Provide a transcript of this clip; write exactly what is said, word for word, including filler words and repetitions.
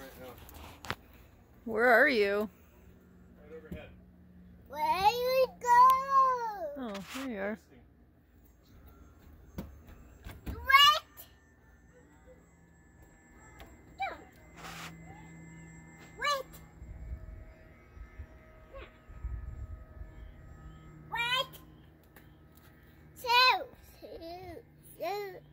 now. Where are you? Right overhead. Where you go? Oh, there you are. Wait. Jump. Wait. Wait. So, so, so.